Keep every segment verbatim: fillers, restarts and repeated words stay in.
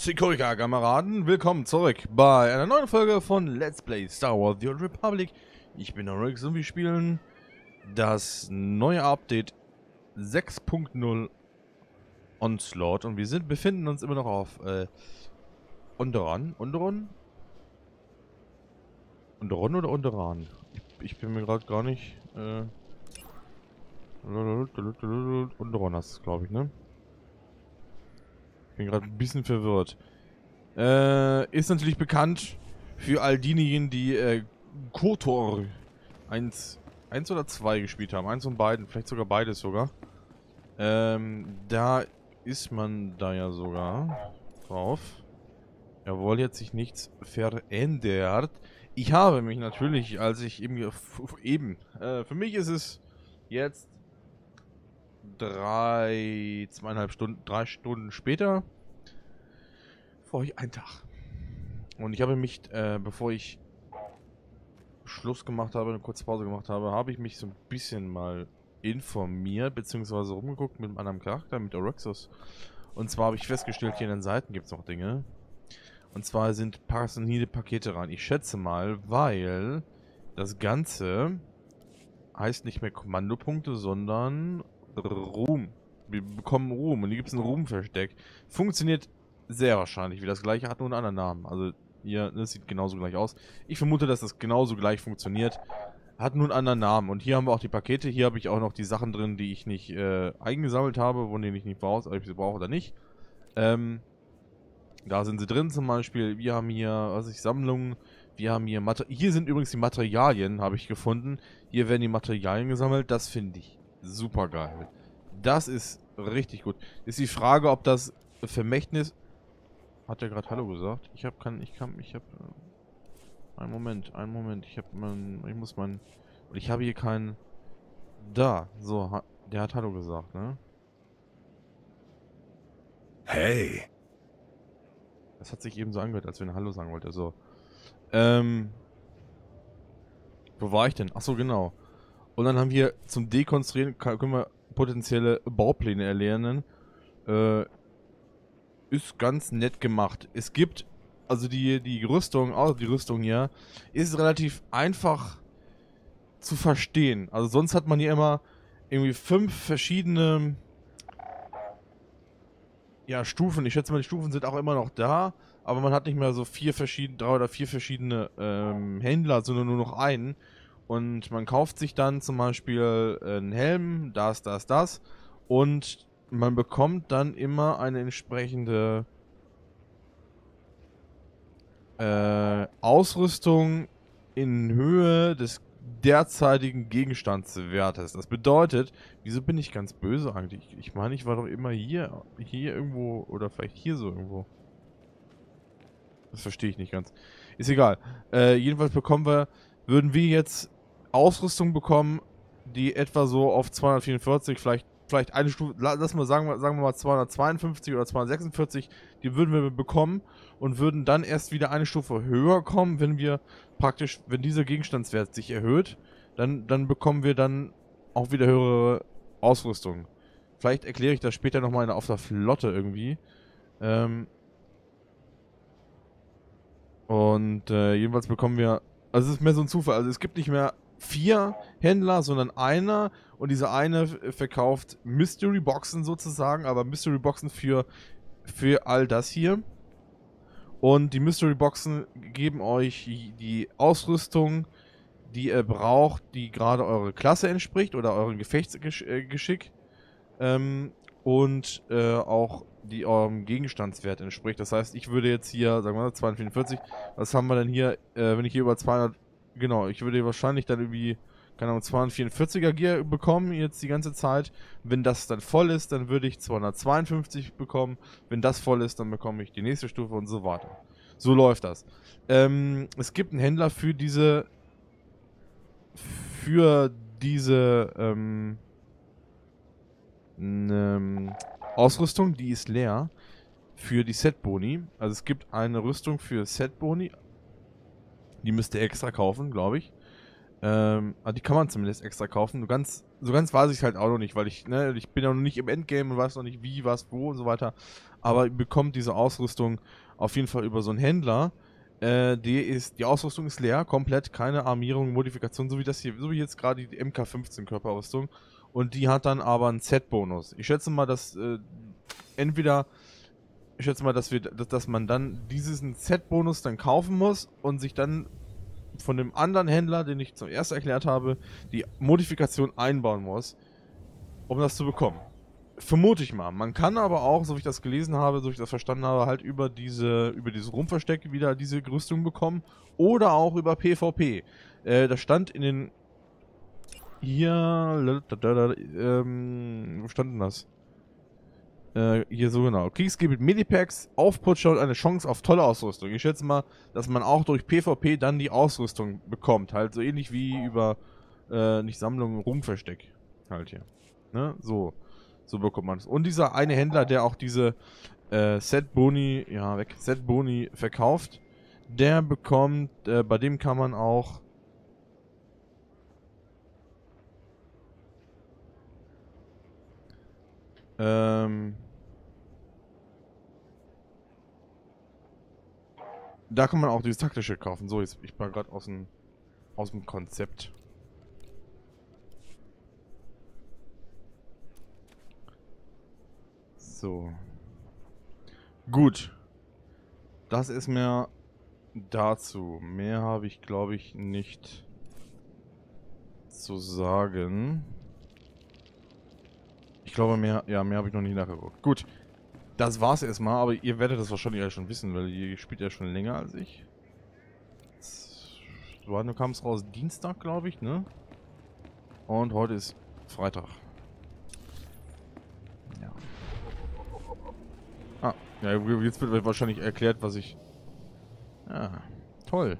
Sekurika, Kameraden, willkommen zurück bei einer neuen Folge von Let's Play Star Wars The Old Republic. Ich bin Oryx und wir spielen das neue Update sechs Punkt null Onslaught und wir sind, befinden uns immer noch auf äh, Onderon. Onderon? Onderon oder Onderan? Ich, ich bin mir gerade gar nicht... Äh, Onderon hast es, glaube ich, ne? Ich bin gerade ein bisschen verwirrt. Äh, ist natürlich bekannt für all diejenigen, die äh, KOTOR eins oder zwei gespielt haben. Eins von beiden, vielleicht sogar beides sogar. Ähm, da ist man da ja sogar drauf. Jawohl, jetzt sich nichts verändert. Ich habe mich natürlich, als ich eben, eben, äh, für mich ist es jetzt drei, zweieinhalb Stunden, drei Stunden später. Vor ich einen Tag. Und ich habe mich, äh, bevor ich Schluss gemacht habe, eine kurze Pause gemacht habe, habe ich mich so ein bisschen mal informiert, beziehungsweise rumgeguckt mit einem anderen Charakter, mit Oryxos. Und zwar habe ich festgestellt, hier in den Seiten gibt es noch Dinge. Und zwar sind personelle Pakete rein. Ich schätze mal, weil das Ganze heißt nicht mehr Kommandopunkte, sondern Ruhm. Wir bekommen Ruhm und hier gibt es ein Ruhmversteck. Funktioniert sehr wahrscheinlich wie das gleiche, hat nur einen anderen Namen. Also hier, das sieht genauso gleich aus. Ich vermute, dass das genauso gleich funktioniert. Hat nur einen anderen Namen. Und hier haben wir auch die Pakete. Hier habe ich auch noch die Sachen drin, die ich nicht äh, eingesammelt habe, von denen ich nicht weiß, ob ich sie brauche oder nicht. Ähm, da sind sie drin zum Beispiel. Wir haben hier, was ich, Sammlungen. Wir haben hier Mater Hier sind übrigens die Materialien, habe ich gefunden. Hier werden die Materialien gesammelt. Das finde ich super geil. Das ist richtig gut. Ist die Frage, ob das Vermächtnis... Hat er gerade Hallo gesagt? Ich habe kann, ich kann, ich habe... Äh, einen Moment, einen Moment. Ich habe mein... Ich muss mein... Und ich habe hier keinen... Da, so, ha, der hat Hallo gesagt, ne? Hey. Das hat sich eben so angehört, als wenn er Hallo sagen wollte, so. Ähm... Wo war ich denn? Achso, genau. Und dann haben wir zum Dekonstruieren, können wir potenzielle Baupläne erlernen. Äh... Ist ganz nett gemacht. Es gibt, also die, die Rüstung, also die Rüstung hier, ist relativ einfach zu verstehen. Also sonst hat man hier immer irgendwie fünf verschiedene ja, Stufen. Ich schätze mal, die Stufen sind auch immer noch da, aber man hat nicht mehr so vier verschiedene, drei oder vier verschiedene ähm, Händler, sondern nur noch einen. Und man kauft sich dann zum Beispiel einen Helm, das, das, das und man bekommt dann immer eine entsprechende äh, Ausrüstung in Höhe des derzeitigen Gegenstandswertes. Das bedeutet, wieso bin ich ganz böse eigentlich? Ich meine, ich war doch immer hier, hier irgendwo oder vielleicht hier so irgendwo. Das verstehe ich nicht ganz. Ist egal. Äh, jedenfalls bekommen wir, würden wir jetzt Ausrüstung bekommen, die etwa so auf zweihundertvierundvierzig, vielleicht vielleicht eine Stufe, lass mal sagen, sagen wir mal zweihundertzweiundfünfzig oder zweihundertsechsundvierzig, die würden wir bekommen und würden dann erst wieder eine Stufe höher kommen, wenn wir praktisch, wenn dieser Gegenstandswert sich erhöht, dann, dann bekommen wir dann auch wieder höhere Ausrüstung. Vielleicht erkläre ich das später nochmal auf der Flotte irgendwie. Ähm und äh, jedenfalls bekommen wir, also es ist mehr so ein Zufall, also es gibt nicht mehr vier Händler, sondern einer, und dieser eine verkauft Mystery Boxen sozusagen, aber Mystery Boxen für, für all das hier. Und die Mystery Boxen geben euch die Ausrüstung, die ihr braucht, die gerade eure Klasse entspricht oder eurem Gefechtsgeschick ähm, und äh, auch die eurem Gegenstandswert entspricht. Das heißt, ich würde jetzt hier, sagen wir mal, zweihundertvierundvierzig, was haben wir denn hier, äh, wenn ich hier über zweihundert, genau, ich würde wahrscheinlich dann irgendwie, keine Ahnung, zweihundertvierundvierziger Gear bekommen jetzt die ganze Zeit. Wenn das dann voll ist, dann würde ich zweihundertzweiundfünfzig bekommen. Wenn das voll ist, dann bekomme ich die nächste Stufe und so weiter. So läuft das. Ähm, es gibt einen Händler für diese, für diese, ähm, ähm, Ausrüstung, die ist leer. Für die Set-Boni. Also es gibt eine Rüstung für Set-Boni. Die müsst ihr extra kaufen, glaube ich. Ähm, also die kann man zumindest extra kaufen. So ganz, so ganz weiß ich halt auch noch nicht, weil ich, ne, ich bin ja noch nicht im Endgame und weiß noch nicht wie, was, wo und so weiter. Aber ihr bekommt diese Ausrüstung auf jeden Fall über so einen Händler. Äh, die ist, die Ausrüstung ist leer, komplett, keine Armierung, Modifikation, so wie das hier, so wie jetzt gerade die M K fünfzehn Körperrüstung. Und die hat dann aber einen Set-Bonus. Ich schätze mal, dass äh, entweder, ich schätze mal, dass wir, dass, dass man dann diesen Set-Bonus dann kaufen muss und sich dann von dem anderen Händler, den ich zuerst erklärt habe, die Modifikation einbauen muss, um das zu bekommen. Vermute ich mal. Man kann aber auch, so wie ich das gelesen habe, so wie ich das verstanden habe, halt über diese, über dieses Rumpfversteck wieder diese Rüstung bekommen. Oder auch über PvP. Äh, das stand in den... Hier... Ähm, wo stand denn das? Äh, hier so genau. Kriegsgebiet Medipacks, Aufputscher und eine Chance auf tolle Ausrüstung. Ich schätze mal, dass man auch durch PvP dann die Ausrüstung bekommt. Halt so ähnlich wie über, äh, nicht Sammlung, Rumpfversteck. Halt hier. Ne? So. So bekommt man es. Und dieser eine Händler, der auch diese äh, Set-Boni, ja weg, Set-Boni verkauft, der bekommt, äh, bei dem kann man auch ähm, da kann man auch dieses taktische kaufen. So, jetzt, ich war gerade aus dem aus dem Konzept. So. Gut. Das ist mir dazu. Mehr habe ich, glaube ich, nicht zu sagen. Ich glaube, mehr, ja, mehr habe ich noch nicht nachgeguckt. Gut. Das war's erstmal, aber ihr werdet das wahrscheinlich ja schon wissen, weil ihr spielt ja schon länger als ich. Du kamst raus Dienstag, glaube ich, ne? Und heute ist Freitag. Ja. Ah, ja, jetzt wird wahrscheinlich erklärt, was ich... Ja, toll.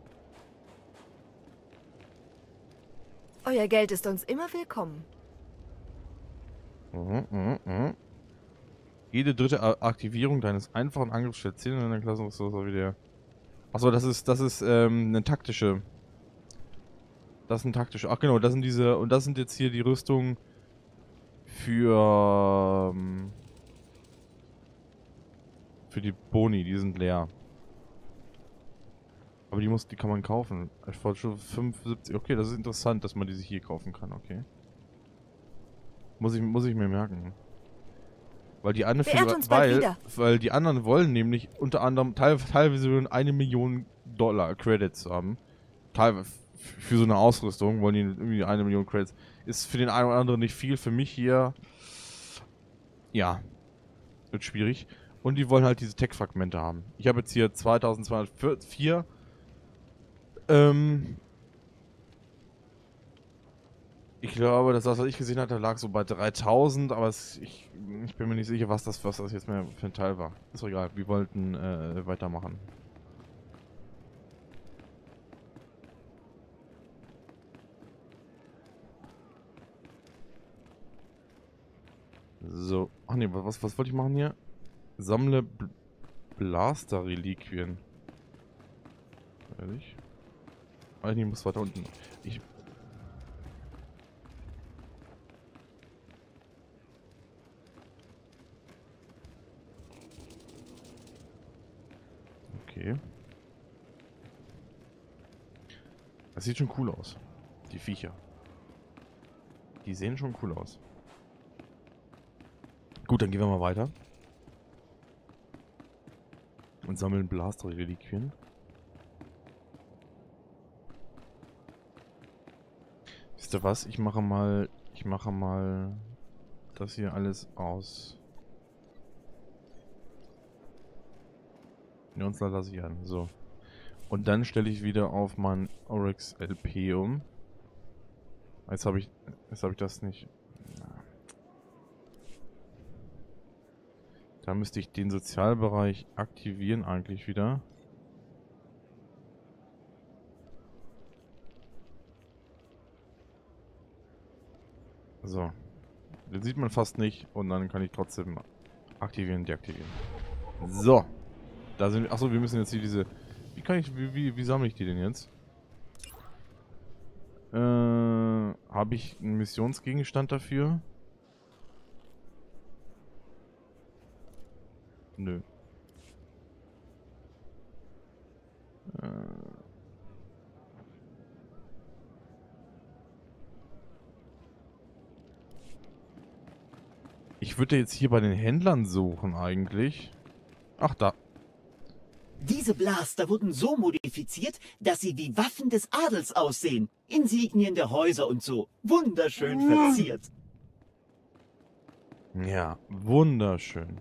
Euer Geld ist uns immer willkommen. Mhm, mhm, mhm. Jede dritte A Aktivierung deines einfachen Angriffs stellt zehn in deiner Klasse so wieder. Achso, das ist, das ist, ähm, eine taktische. Das ist ein taktische. Ach genau, das sind diese, und das sind jetzt hier die Rüstungen für, ähm, für die Boni, die sind leer. Aber die muss, die kann man kaufen. Ich wollte schon fünfundsiebzig. Okay, das ist interessant, dass man diese hier kaufen kann, okay. Muss ich, muss ich mir merken. Weil die anderen, für, weil, weil die anderen wollen nämlich unter anderem teil, teilweise eine Million Dollar Credits haben. Teilweise für so eine Ausrüstung wollen die irgendwie eine Million Credits. Ist für den einen oder anderen nicht viel, für mich hier, ja, wird schwierig. Und die wollen halt diese Tech-Fragmente haben. Ich habe jetzt hier zweitausendzweihundertvier. Ähm, ich glaube, das, was ich gesehen hatte, lag so bei dreitausend, aber es, ich, ich bin mir nicht sicher, was das, was das jetzt mehr für ein Teil war. Ist doch egal, wir wollten äh, weitermachen. So, ach ne, was, was wollte ich machen hier? Sammle Bl Blaster-Reliquien. Ehrlich? Eigentlich muss weiter unten. Ich... Okay. Das sieht schon cool aus. Die Viecher. Die sehen schon cool aus. Gut, dann gehen wir mal weiter. Und sammeln Blaster-Reliquien. Wisst ihr was? Ich mache mal... Ich mache mal... Das hier alles aus... Ne, uns lasse ich an. So. Und dann stelle ich wieder auf mein Oryx L P um. Jetzt habe ich... Jetzt habe ich das nicht... Da müsste ich den Sozialbereich aktivieren eigentlich wieder. So. Den sieht man fast nicht und dann kann ich trotzdem aktivieren, deaktivieren. So. Da sind achso, wir müssen jetzt hier diese... Wie kann ich... Wie, wie, wie sammle ich die denn jetzt? Äh, habe ich einen Missionsgegenstand dafür? Nö. Äh. Ich würde jetzt hier bei den Händlern suchen eigentlich. Ach, da. Diese Blaster wurden so modifiziert, dass sie wie Waffen des Adels aussehen. Insignien der Häuser und so. Wunderschön verziert. Ja, wunderschön.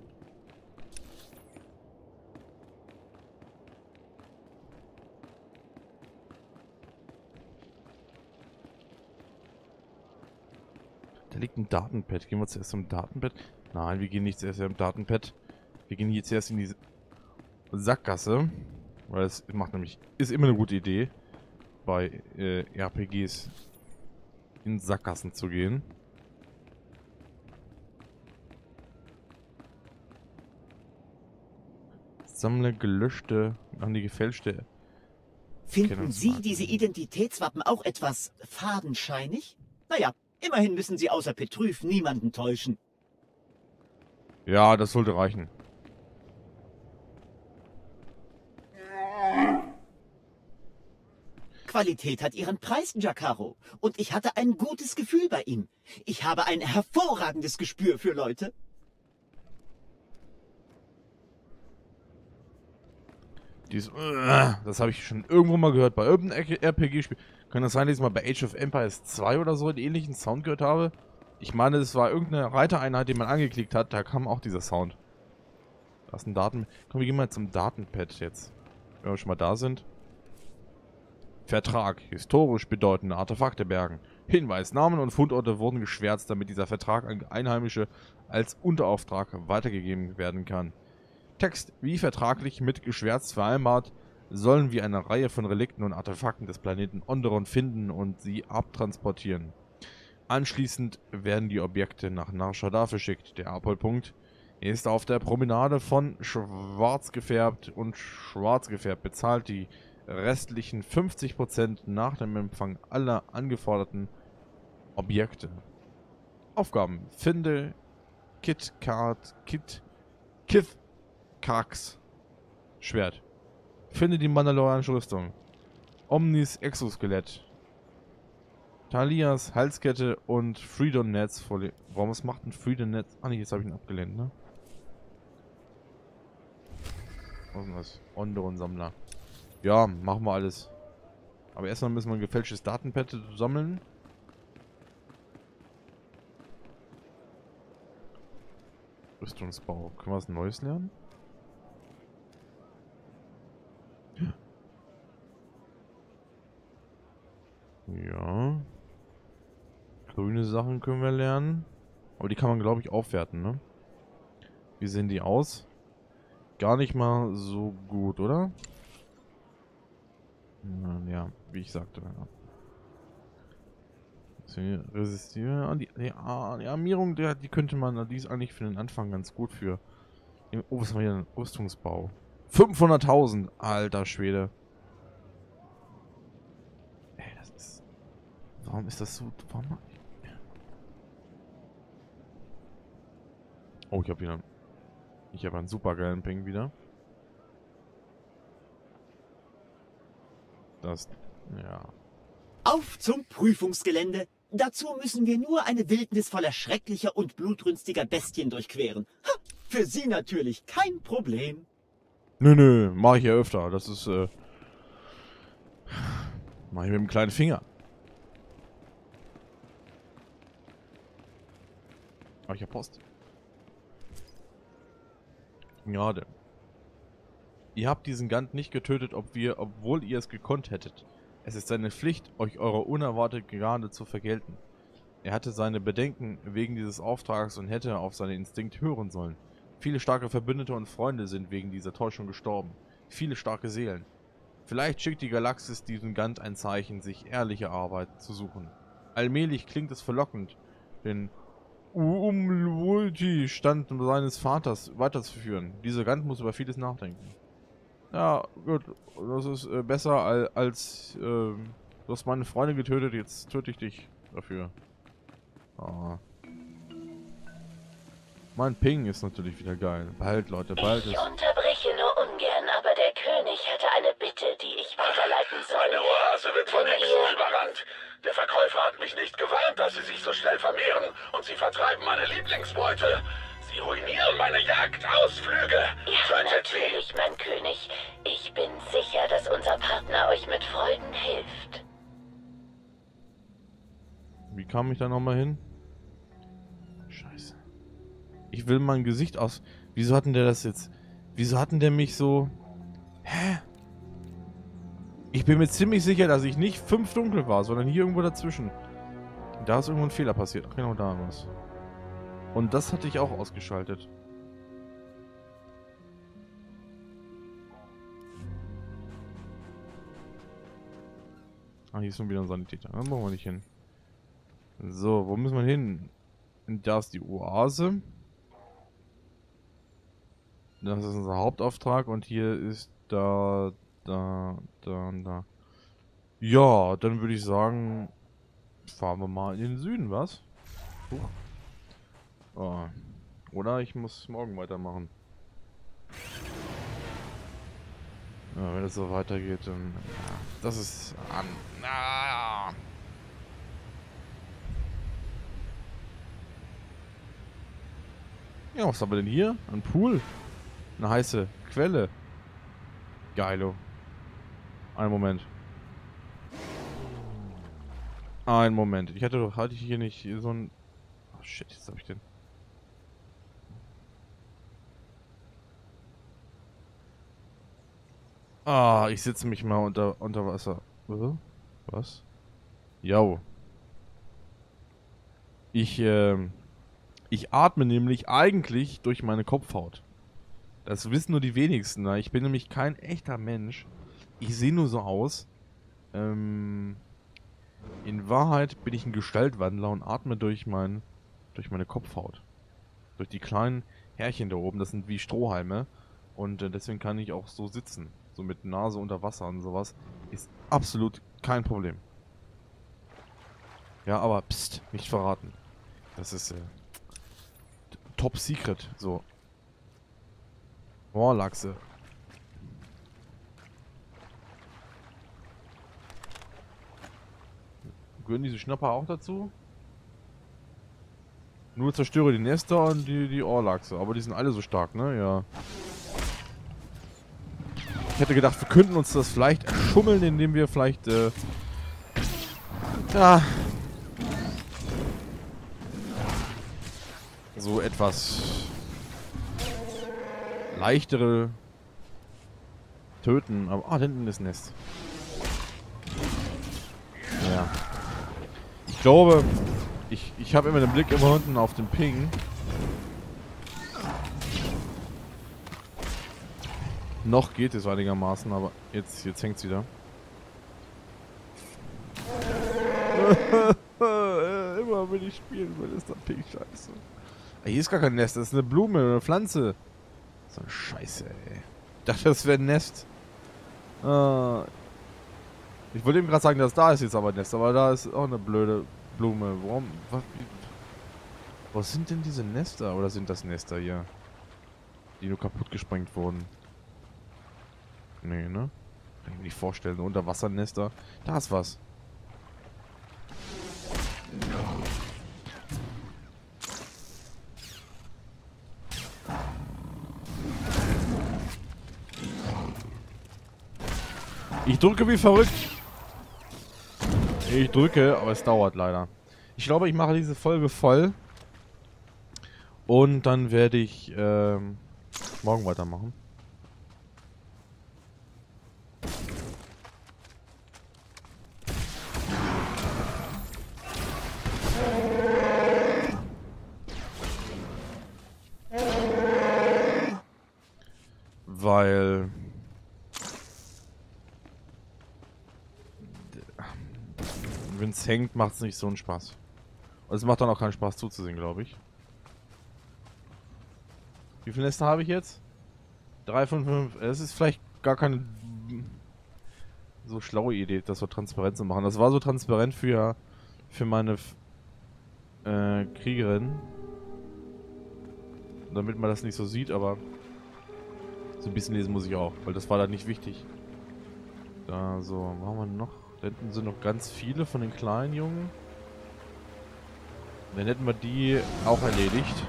Da liegt ein Datenpad. Gehen wir zuerst zum Datenpad? Nein, wir gehen nicht zuerst im Datenpad. Wir gehen hier zuerst in die Sackgasse. Weil es macht nämlich, ist immer eine gute Idee, bei äh, R P Gs in Sackgassen zu gehen. Sammle gelöschte, an die gefälschte. Finden Sie diese Identitätswappen auch etwas fadenscheinig? Naja, immerhin müssen Sie außer Petryf niemanden täuschen. Ja, das sollte reichen. Qualität hat ihren Preis, Giacarro. Und ich hatte ein gutes Gefühl bei ihm. Ich habe ein hervorragendes Gespür für Leute. Dies, uh, das habe ich schon irgendwo mal gehört. Bei irgendeinem R P G-Spiel. Kann das sein, dass ich mal bei Age of Empires zwei oder so einen ähnlichen Sound gehört habe? Ich meine, es war irgendeine Reitereinheit, die man angeklickt hat. Da kam auch dieser Sound. Da ist ein Daten... Komm, wir gehen mal zum Datenpad jetzt. Wenn wir schon mal da sind. Vertrag. Historisch bedeutende Artefakte bergen. Hinweis. Namen und Fundorte wurden geschwärzt, damit dieser Vertrag an Einheimische als Unterauftrag weitergegeben werden kann. Text. Wie vertraglich mit Geschwärz vereinbart, sollen wir eine Reihe von Relikten und Artefakten des Planeten Onderon finden und sie abtransportieren. Anschließend werden die Objekte nach Nar Shaddaa verschickt. Der Abholpunkt ist auf der Promenade von Schwarz gefärbt und Schwarz gefärbt bezahlt die restlichen fünfzig Prozent nach dem Empfang aller angeforderten Objekte. Aufgaben. Finde Kit Card Kit Kith Karks Schwert. Finde die Mandalorianische Rüstung. Omnis Exoskelett. Talias Halskette und Freedom Netz. Warum was macht ein Freedom Netz? Ah ne, jetzt habe ich ihn abgelehnt, ne? Was ist denn das? Onderon Sammler. Ja, machen wir alles. Aber erstmal müssen wir ein gefälschtes Datenpad sammeln. Rüstungsbau. Können wir was Neues lernen? Ja. Grüne Sachen können wir lernen. Aber die kann man, glaube ich, aufwerten, ne? Wie sehen die aus? Gar nicht mal so gut, oder? Ja, wie ich sagte. Ja. Resistieren. Die, die, die Armierung, der, die könnte man, die ist eigentlich für den Anfang ganz gut für. Oh, was haben wir hier? Rüstungsbau. fünfhunderttausend! Alter Schwede. Ey, das ist. Warum ist das so. Warum? Oh, ich habe wieder. Ich habe einen super geilen Ping wieder. Das. Ja. Auf zum Prüfungsgelände. Dazu müssen wir nur eine Wildnis voller schrecklicher und blutrünstiger Bestien durchqueren. Ha, für Sie natürlich kein Problem. Nö, nö, mache ich ja öfter. Das ist, äh... Mach ich mit dem kleinen Finger. Aber ich hab Post. Gnade. Ihr habt diesen Gant nicht getötet, ob wir, obwohl ihr es gekonnt hättet. Es ist seine Pflicht, euch eure unerwartete Gnade zu vergelten. Er hatte seine Bedenken wegen dieses Auftrags und hätte auf seinen Instinkt hören sollen. Viele starke Verbündete und Freunde sind wegen dieser Täuschung gestorben. Viele starke Seelen. Vielleicht schickt die Galaxis diesem Gant ein Zeichen, sich ehrliche Arbeit zu suchen. Allmählich klingt es verlockend, den Umlulti-Stand seines Vaters weiterzuführen. Dieser Gant muss über vieles nachdenken. Ja, gut. Das ist äh, besser als, als äh, Du hast meine Freunde getötet, jetzt töte ich dich dafür. Oh. Mein Ping ist natürlich wieder geil. Bald, Leute, bald Ich ist... unterbreche nur ungern, aber der König hatte eine Bitte, die ich weiterleiten soll. Meine Oase wird von Wenn Hexen ihr- überrannt. Der Verkäufer hat mich nicht gewarnt, dass sie sich so schnell vermehren. Und sie vertreiben meine Lieblingsbeute. Sie ruinieren meine Jagdausflüge. Ja, Tötet sie. natürlich, mein König. Ich bin sicher, dass unser Partner euch mit Freuden hilft. Wie kam ich da nochmal hin? Scheiße. Ich will mein Gesicht aus... Wieso hatten der das jetzt... Wieso hatten der mich so... Hä? Ich bin mir ziemlich sicher, dass ich nicht fünf dunkel war, sondern hier irgendwo dazwischen. Da ist irgendwo ein Fehler passiert. Ach, genau da was. Und das hatte ich auch ausgeschaltet. Ah, hier ist schon wieder ein Sanitäter. Da brauchen wir nicht hin. So, wo müssen wir hin? Da ist die Oase. Das ist unser Hauptauftrag und hier ist da, da, da und da. Ja, dann würde ich sagen, fahren wir mal in den Süden, was? Huch. Oh. Oder ich muss morgen weitermachen. Ja, wenn es so weitergeht, dann... Ja, das ist an... Ah. Ja, was haben wir denn hier? Ein Pool? Eine heiße Quelle. Geilo. Einen Moment. Einen Moment. Ich hatte doch... Hatte ich hier nicht so ein... Oh shit, jetzt hab ich den... Ah, ich sitze mich mal unter, unter Wasser. Äh? Was? Jau. Ich, ähm... Ich atme nämlich eigentlich durch meine Kopfhaut. Das wissen nur die wenigsten. Ne? Ich bin nämlich kein echter Mensch. Ich sehe nur so aus. Ähm... In Wahrheit bin ich ein Gestaltwandler und atme durch mein... durch meine Kopfhaut. Durch die kleinen Härchen da oben. Das sind wie Strohhalme. Und äh, deswegen kann ich auch so sitzen. So mit Nase unter Wasser und sowas. Ist absolut kein Problem. Ja, aber pst, nicht verraten. Das ist äh, Top Secret. So. Oh, Lachse. Gehören diese Schnapper auch dazu? Nur zerstöre die Nester und die, die Ohrlachse. Aber die sind alle so stark, ne? Ja. Ich hätte gedacht, wir könnten uns das vielleicht erschummeln, indem wir vielleicht, äh... ja... so etwas... leichtere... töten. Aber, ah, da hinten ist ein Nest. Ja. Ich glaube... Ich, ich habe immer den Blick immer unten auf den Ping. Noch geht es einigermaßen, aber jetzt, jetzt hängt es wieder. Immer wenn ich spielen will, ist das Ping scheiße. Hier ist gar kein Nest, das ist eine Blume, eine Pflanze. So eine Scheiße, ey. Ich dachte, das wäre ein Nest. Äh, ich wollte eben gerade sagen, dass da ist jetzt aber ein Nest, aber da ist auch eine blöde Blume. Warum? Was, was sind denn diese Nester? Oder sind das Nester hier? Die nur kaputt gesprengt wurden. Nee, ne? Kann ich mir nicht vorstellen. Unterwassernester. Da ist was. Ich drücke wie verrückt. Ich drücke, aber es dauert leider. Ich glaube, ich mache diese Folge voll. Und dann werde ich ähm, morgen weitermachen. Weil... wenn es hängt, macht es nicht so einen Spaß. Und es macht dann auch keinen Spaß zuzusehen, glaube ich. Wie viele Nester habe ich jetzt? drei, fünf, fünf. Es ist vielleicht gar keine so schlaue Idee, das so transparent zu machen. Das war so transparent für, für meine äh, Kriegerin. Damit man das nicht so sieht, aber so ein bisschen lesen muss ich auch, weil das war da nicht wichtig. Da so, was haben wir noch? Da hinten sind noch ganz viele von den kleinen Jungen. Dann hätten wir die auch erledigt.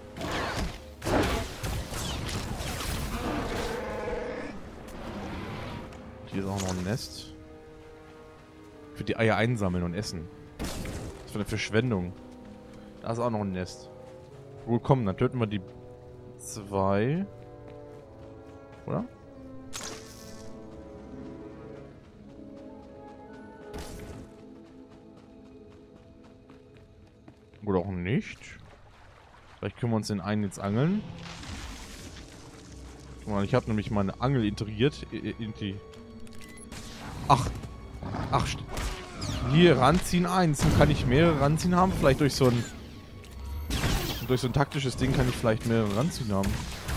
Hier ist auch noch ein Nest. Für die Eier einsammeln und essen. Das ist für eine Verschwendung. Da ist auch noch ein Nest. Gut, komm, dann töten wir die zwei. Oder? Oder auch nicht. Vielleicht können wir uns den einen jetzt angeln. Guck mal, ich habe nämlich meine Angel integriert. In die Ach. Ach. Hier ranziehen eins. Dann kann ich mehrere ranziehen haben. Vielleicht durch so ein durch so ein taktisches Ding kann ich vielleicht mehrere ranziehen haben.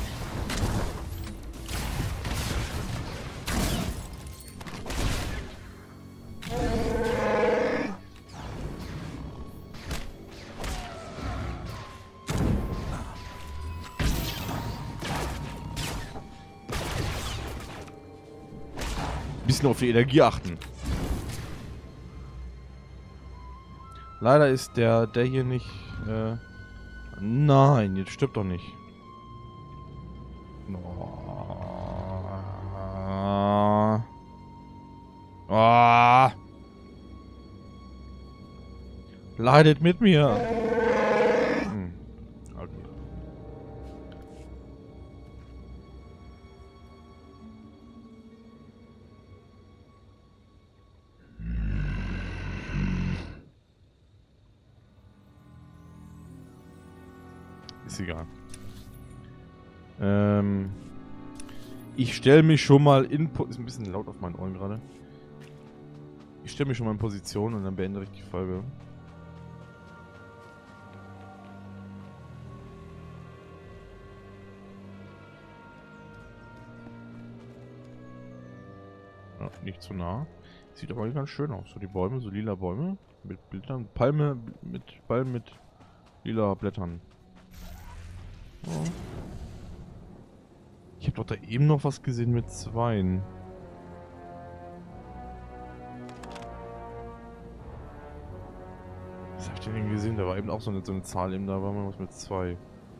Bisschen auf die Energie achten. Leider ist der der hier nicht. Äh Nein, jetzt stirbt doch nicht. Oh. Oh. Leidet mit mir. Hm. Okay. Ist egal. Ähm, ich stelle mich schon mal in... Po ist ein bisschen laut auf meinen Ohren gerade. Ich stelle mich schon mal in Position und dann beende ich die Folge. Ja, nicht zu nah. Sieht aber ganz schön aus. So die Bäume, so lila Bäume mit Blättern. Palme mit Palmen mit lila Blättern. Oh. Ich habe doch da eben noch was gesehen mit Zweien. Was habe ich denn gesehen? Da war eben auch so eine, so eine Zahl eben, da war mal was mit zwei.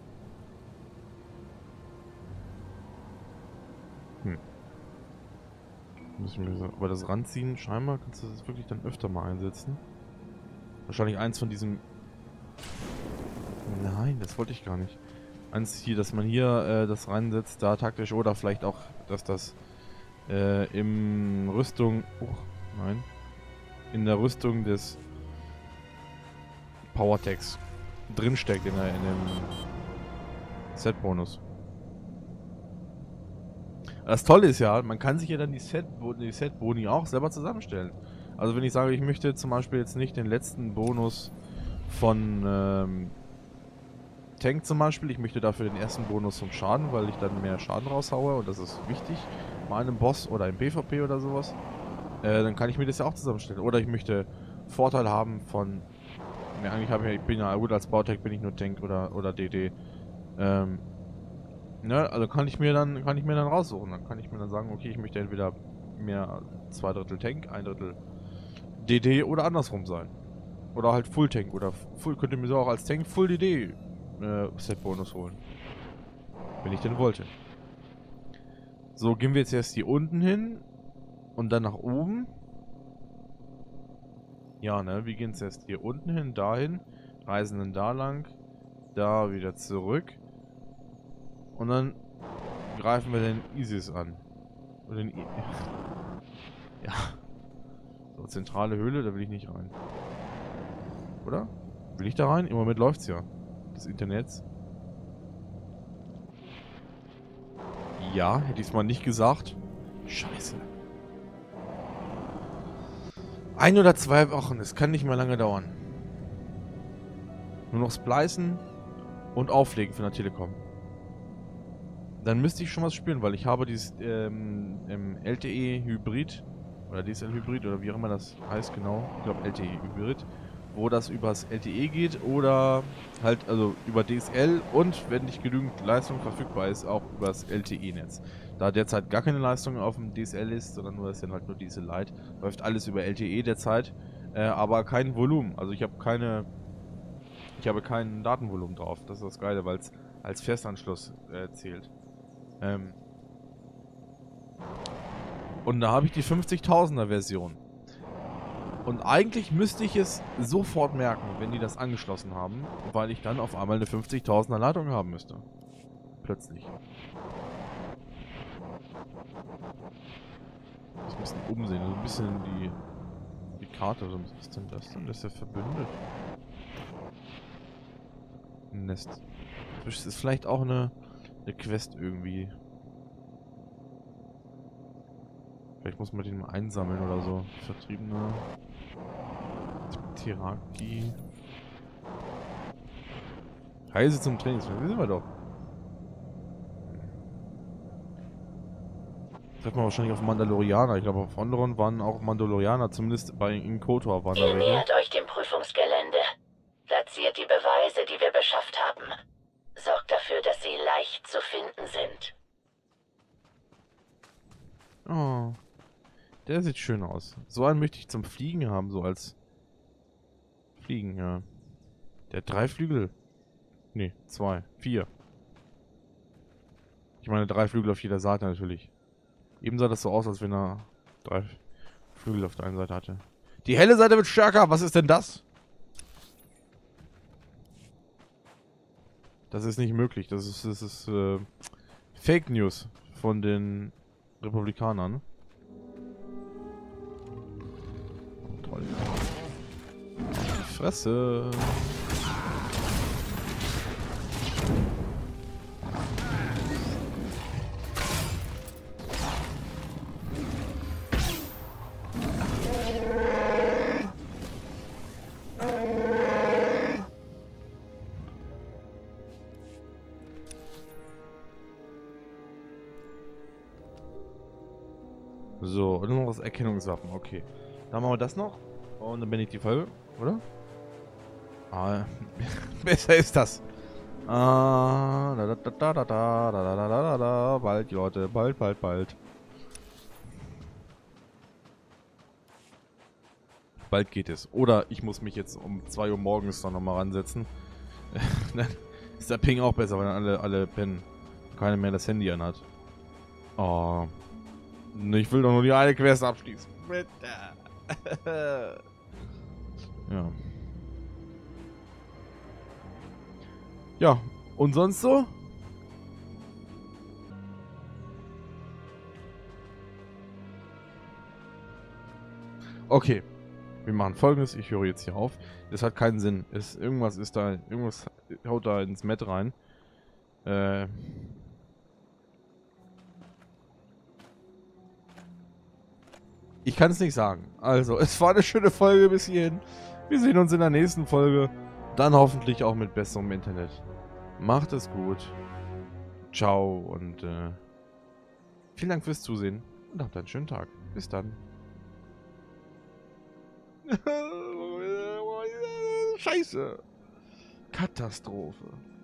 Hm. Muss ich mir sagen. Aber das Ranziehen, scheinbar kannst du das wirklich dann öfter mal einsetzen. Wahrscheinlich eins von diesem... Nein, das wollte ich gar nicht. Eins hier, dass man hier äh, das reinsetzt, da taktisch, oder vielleicht auch, dass das äh, im Rüstung... Oh, nein. In der Rüstung des Powertex drinsteckt in, der, in dem Set-Bonus. Das Tolle ist ja, man kann sich ja dann die Set-Boni die Set auch selber zusammenstellen. Also wenn ich sage, ich möchte zum Beispiel jetzt nicht den letzten Bonus von ähm, Tank zum Beispiel, ich möchte dafür den ersten Bonus vom Schaden, weil ich dann mehr Schaden raushaue und das ist wichtig bei einem Boss oder im PvP oder sowas, äh, dann kann ich mir das ja auch zusammenstellen. Oder ich möchte Vorteil haben von, ja, eigentlich habe ich, ich bin ja gut, als Bautech bin ich nur Tank oder, oder D D. Ähm, ne, also kann ich mir dann, kann ich mir dann raussuchen, dann kann ich mir dann sagen, okay, ich möchte entweder mehr zwei Drittel Tank, ein Drittel D D oder andersrum sein. Oder halt Full Tank oder Full, könnt ihr mir so auch als Tank Full D D äh, Set-Bonus holen. Wenn ich denn wollte. So, gehen wir jetzt erst hier unten hin und dann nach oben. Ja, ne, wir gehen jetzt erst hier unten hin, dahin, reisen dann da lang, da wieder zurück und dann greifen wir den Isis an. Oder den I ja. So, zentrale Höhle, da will ich nicht rein. Oder? Will ich da rein? Im Moment läuft's ja. Des Internets. Ja, hätte ich es mal nicht gesagt. Scheiße. Ein oder zwei Wochen, es kann nicht mehr lange dauern. Nur noch splicen und auflegen von der Telekom. Dann müsste ich schon was spielen, weil ich habe dieses ähm, ähm, L T E Hybrid oder D S L-Hybrid oder wie auch immer das heißt genau, ich glaube L T E-Hybrid, wo das übers L T E geht oder halt also über D S L und wenn nicht genügend Leistung verfügbar ist, auch übers L T E-Netz. Da derzeit gar keine Leistung auf dem D S L ist, sondern nur das ist dann halt nur D S L Lite, läuft alles über L T E derzeit, äh, aber kein Volumen. Also ich habe keine, ich habe kein Datenvolumen drauf. Das ist das Geile, weil es als Festanschluss äh, zählt. Ähm, Und da habe ich die fünfzigtausender Version. Und eigentlich müsste ich es sofort merken, wenn die das angeschlossen haben, weil ich dann auf einmal eine fünfzigtausender Leitung haben müsste. Plötzlich. Ich muss ein bisschen umsehen, so ein bisschen die, die Karte. Was ist denn das denn? Das ist ja verbündet. Ein Nest. Das ist vielleicht auch eine, eine Quest irgendwie. Vielleicht muss man den mal einsammeln oder so. Vertriebene. Tiraki. Reise zum Training. Das wissen wir doch. Treffen wir wahrscheinlich auf Mandalorianer. Ich glaube, auf Onderon waren auch Mandalorianer. Zumindest bei in KOTOR waren da Ihr welche. nähert euch dem Prüfungsgelände. Platziert die Beweise, die wir beschafft haben. Sorgt dafür, dass sie leicht zu finden sind. Oh. Der sieht schön aus. So einen möchte ich zum Fliegen haben, so als Fliegen, ja. Der hat drei Flügel. Ne, zwei. Vier. Ich meine drei Flügel auf jeder Seite natürlich. Eben sah das so aus, als wenn er drei Flügel auf der einen Seite hatte. Die helle Seite wird stärker. Was ist denn das? Das ist nicht möglich. Das ist, das ist äh, Fake News von den Republikanern. Toll. Die Fresse. So, und noch das Erkennungswaffen, okay. Dann machen wir das noch. Und dann bin ich die Folge, oder? Ah, besser ist das. Ah, da, da, da, da, da, da, da, da, da, da, bald, Leute, bald, bald, bald. Bald geht es. Oder ich muss mich jetzt um zwei Uhr morgens dann nochmal ransetzen. Dann ist der Ping auch besser, weil dann alle, alle pennen. Keiner mehr das Handy anhat. Oh. Ich will doch nur die eine Quest abschließen. Ja. Ja, und sonst so? Okay. Wir machen Folgendes. Ich höre jetzt hier auf. Das hat keinen Sinn. Es, irgendwas ist da. Irgendwas haut da ins Met rein. Äh. Ich kann es nicht sagen. Also, es war eine schöne Folge bis hierhin. Wir sehen uns in der nächsten Folge. Dann hoffentlich auch mit besserem Internet. Macht es gut. Ciao und äh, vielen Dank fürs Zusehen und habt einen schönen Tag. Bis dann. Scheiße. Katastrophe.